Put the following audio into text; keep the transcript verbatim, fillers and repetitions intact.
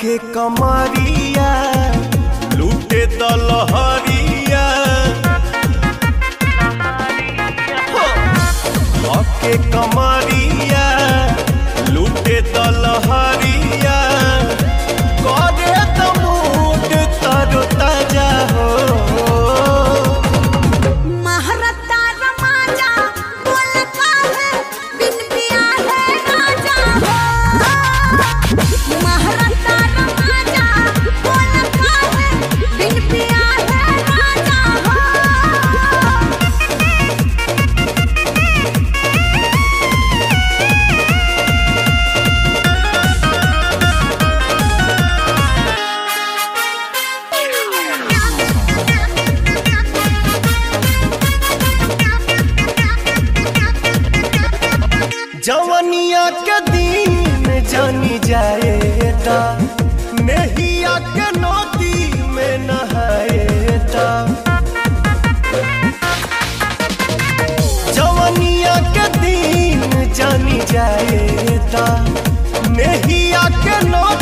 के कमरिया लूटे दलहरिया के कमरिया लूटे दलहरिया करे तमूट तरो ताजा हो महारता रमाजा बोल काहे बिन पिया है राजा हो महारता रमाजा बोल काहे बिन पिया है राजा हो जवनिया के दिन जानी जाएता मेहिया के नदी में नहाएता जवनिया के दिन जानी जाएता मेहिया के नदी